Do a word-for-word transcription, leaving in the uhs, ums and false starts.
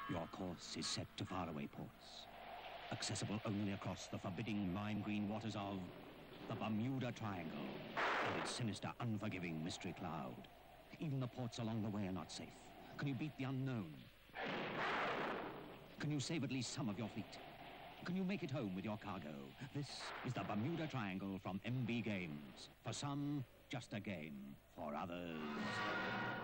Your course is set to faraway ports, accessible only across the forbidding lime green waters of the Bermuda Triangle and its sinister, unforgiving mystery cloud. Even the ports along the way are not safe. Can you beat the unknown? Can you save at least some of your fleet? Can you make it home with your cargo? This is the Bermuda Triangle from M B Games. For some, just a game. For others...